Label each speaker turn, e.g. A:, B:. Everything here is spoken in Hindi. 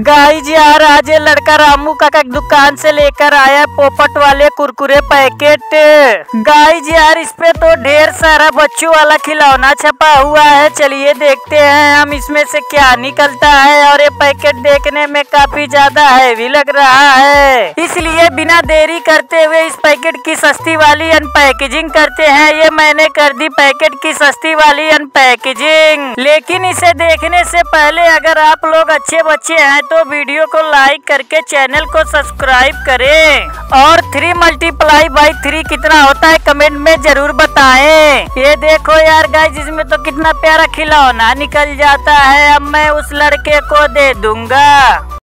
A: गाइस यार आज ये लड़का रामू काका की दुकान से लेकर आया पोपट वाले कुरकुरे पैकेट। गाइस यार इस पे तो ढेर सारा बच्चों वाला खिलौना छपा हुआ है। चलिए देखते हैं हम इसमें से क्या निकलता है। और ये पैकेट देखने में काफी ज्यादा हैवी लग रहा है, इसलिए बिना देरी करते हुए इस पैकेट की सस्ती वाली अनपैकेजिंग करते हैं। ये मैंने कर दी पैकेट की सस्ती वाली अनपैकेजिंग। लेकिन इसे देखने से पहले अगर आप लोग अच्छे बच्चे हैं तो वीडियो को लाइक करके चैनल को सब्सक्राइब करें। और 3 × 3 कितना होता है कमेंट में जरूर बताएं। ये देखो यार गाइस इसमें तो कितना प्यारा खिलौना निकल जाता है। अब मैं उस लड़के को दे दूंगा।